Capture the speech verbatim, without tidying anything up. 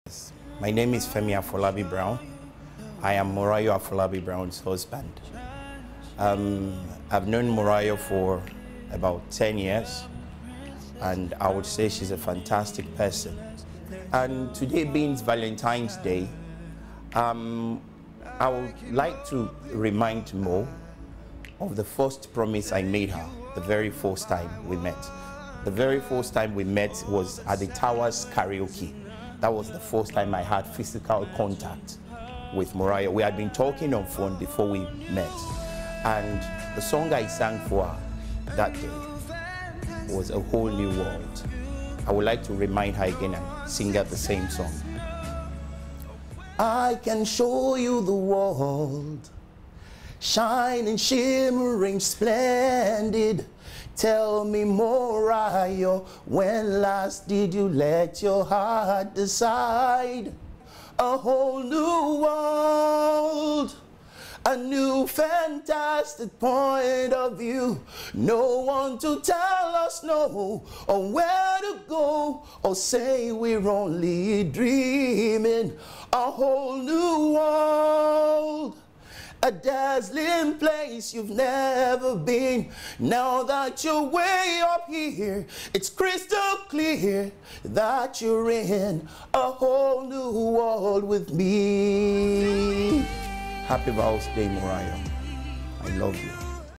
My name is Femi Afolabi Brown. I am Morayo Afolabi Brown's husband. Um, I've known Morayo for about ten years, and I would say she's a fantastic person. And today being Valentine's Day, um, I would like to remind Mo of the first promise I made her the very first time we met. The very first time we met was at the Towers Karaoke. That was the first time I had physical contact with Morayo. We had been talking on phone before we met. And the song I sang for her that day was A Whole New World. I would like to remind her again and sing her the same song. I can show you the world, shining, shimmering, splendid. Tell me, Morayo, when last did you let your heart decide? A whole new world, a new fantastic point of view. No one to tell us no, or where to go, or say we're only dreaming. A whole new world, a dazzling place you've never been. Now that you're way up here, it's crystal clear that you're in a whole new world with me. Happy birthday, Morayo. I love you.